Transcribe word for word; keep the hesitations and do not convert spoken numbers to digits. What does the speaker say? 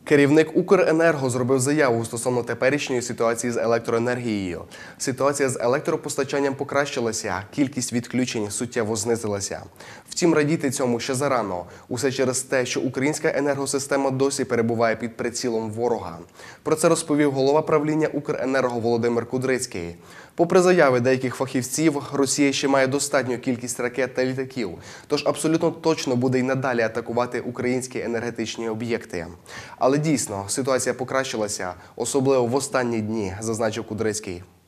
Керівник «Укренерго» зробив заяву стосовно теперішньої ситуації з електроенергією. Ситуація з електропостачанням покращилася, кількість відключень суттєво знизилася. Втім, радіти цьому ще зарано. Усе через те, що українська енергосистема досі перебуває під прицілом ворога. Про це розповів голова правління «Укренерго» Володимир Кудрицький. Попри заяви деяких фахівців, Росія ще має достатню кількість ракет та літаків, тож абсолютно точно буде й надалі атакувати українські енергетичні об'єкти. Але дійсно, ситуація покращилася, особливо в останні дні, зазначив Кудрицький.